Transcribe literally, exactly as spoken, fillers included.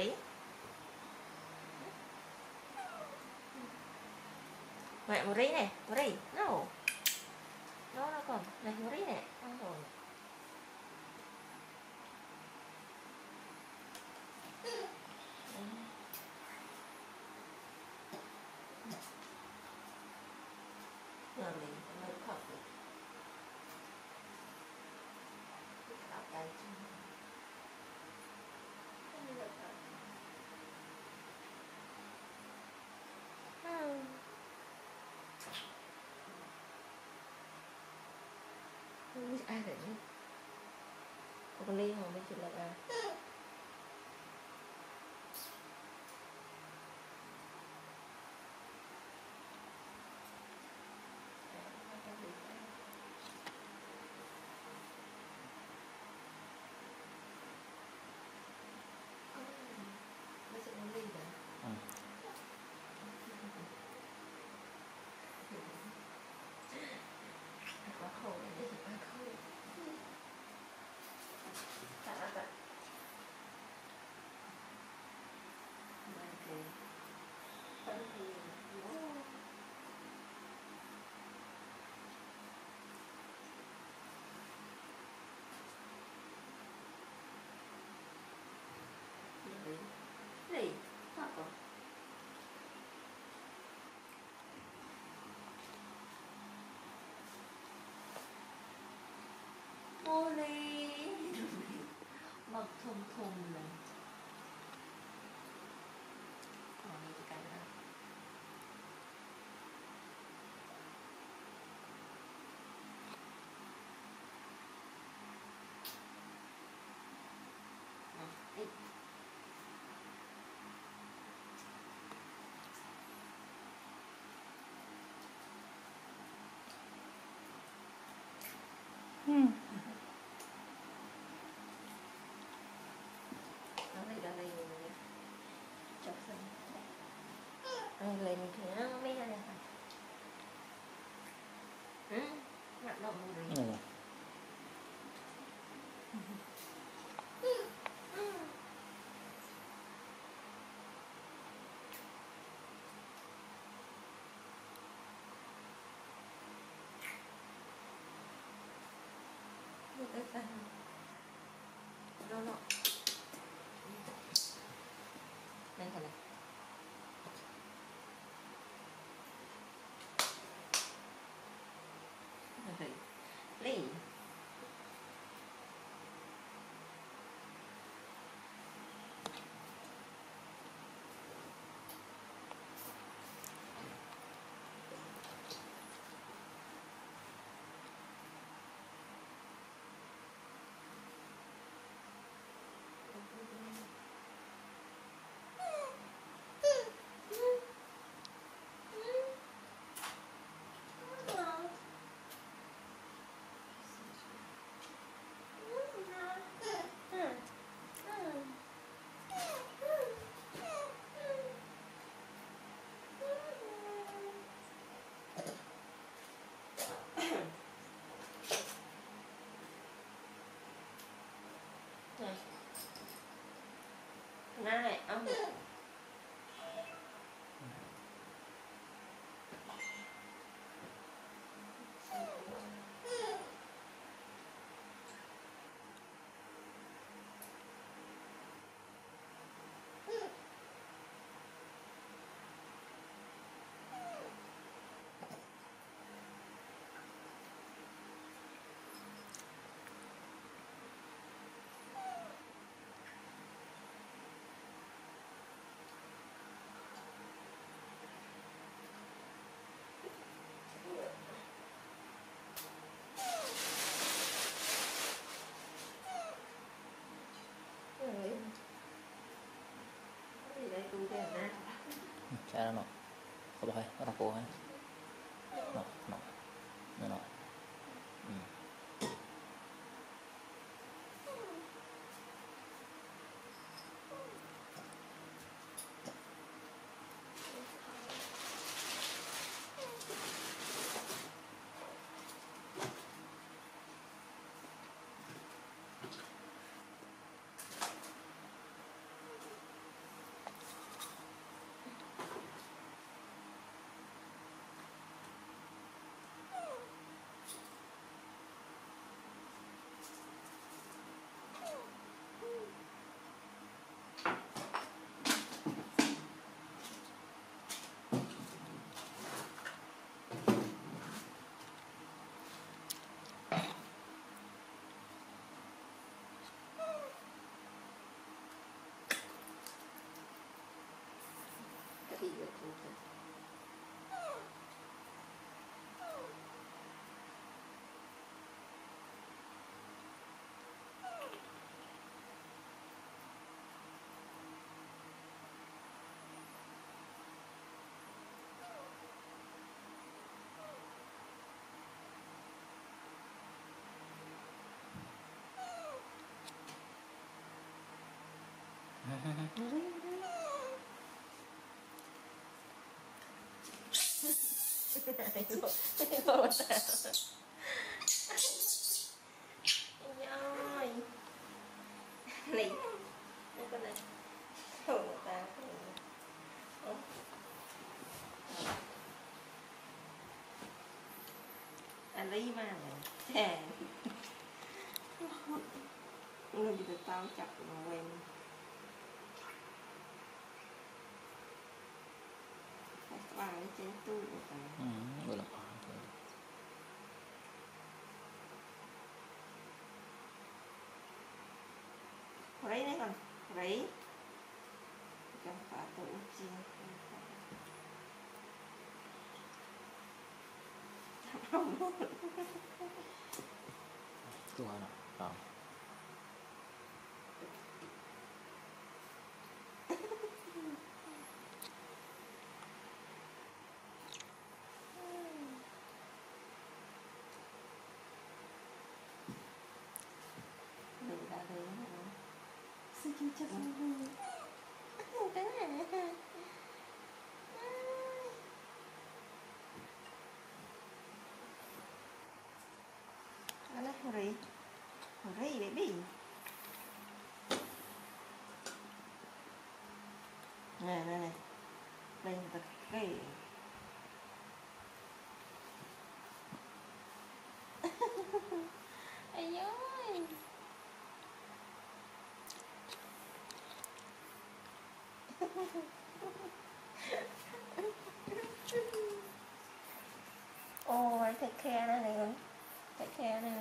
Mory. Mẹ Mory này, Mory, no. No, nó còn, này Mory này, không rồi. Giờ mình mới khóc được. Khóc đây chứ. Không được khóc. Hmm. Không biết ai để nhé. Có con ly không? Mình chỉ là à. Quá khổ này, đây thì quá khổ. Tạ tạ tạ. Mà thì phân thì nó gì gì sao còn Moly mặc thùng thùng này còn những cái đó đi Hmm. Đây chọc xong đây lên thì nó mới ra đây ừ hoạt động rồi Ừ. được cái nó nó đây thật này Lee. Này, này, ông được. Saya no, kalau hai, orang kau hai, no, no, no, no, hmm. này luôn. Ôi ơi. Này. Đây con này. Ôi ta. À lấy mà này. Chà. Người bị tao chặt mà quen. Các bạn ấy trên tu của ta. Ừ, boleh lah. Mory này con. Mory. Jangan patah uji. Itu mana? Tahu. Đừng ra đấy nữa. Xin chú cho con vui. Cái này. Đây, Mory. Mory, baby. Nè, nè, nè. Lên tập cái. Ây ơi. Ôi, take care này con. Take care này.